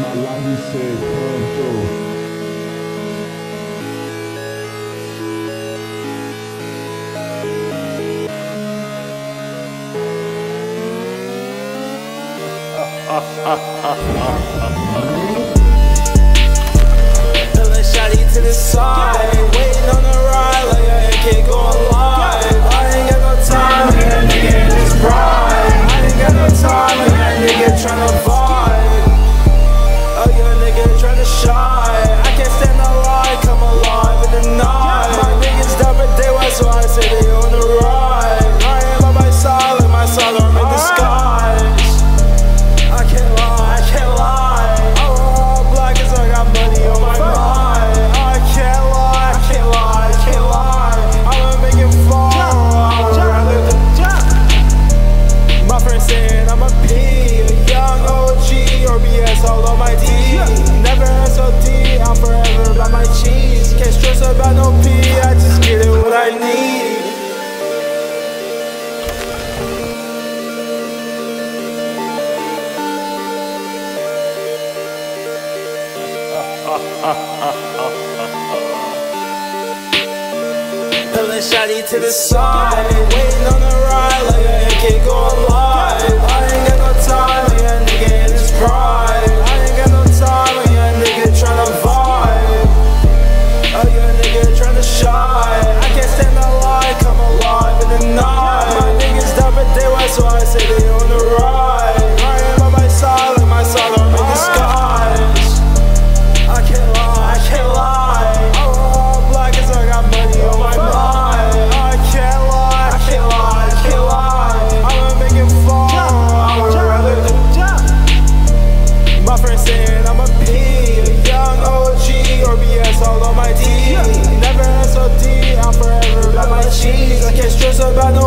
my life, he said, come through. Feeling shawty to the side, waiting on the ride like I can't go alive. I ain't got no time like that nigga in his pride. I ain't got no time like that nigga tryna vibe. Oh, young nigga tryna shine. I can't stand the lie, come alive in the night. My niggas down for day one, so I say they on the ride. Riding by my side like my solar in the skies. I can't lie, I can't lie. I'm all black as I got money on my mind. I can't lie, I can't lie, I can't lie. I'ma make it fall, I'ma rather my friend saying I'm a P, a young OG, or BS all on my D. Never SOD, I'm forever by my cheese. Can't stress about no P, I just get it what I need. Feeling shawty to the side, waiting on the ride like I can't go alive. I ain't got no time like a nigga in his pride. I ain't got no time like a nigga tryna vibe. Oh, you a nigga tryna shine. I can't stand the lie, come alive in the night. My niggas down for day one, so I say they on the ride. Riding by my side like my solar in the skies. I can't lie, I can't lie. I'm all black as I got money on my mind. I can't lie, I can't lie, I can't lie. I'ma make it fall, I'ma rather my friend saying I'm a P, a young OG, or BS all on my D. Never SOD, I'm forever by my cheese. I can't stress about no